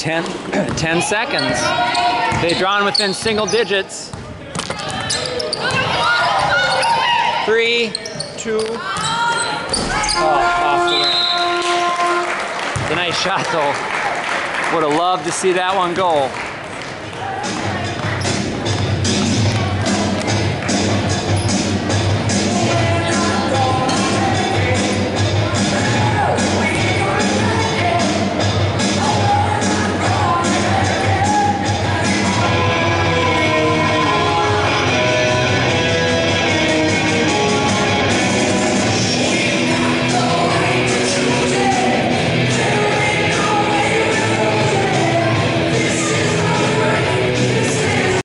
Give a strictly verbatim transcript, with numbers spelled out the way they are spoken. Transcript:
ten, ten seconds. They've drawn within single digits. Three, two, oh, off the rim. It's a nice shot though. Would have loved to see that one go.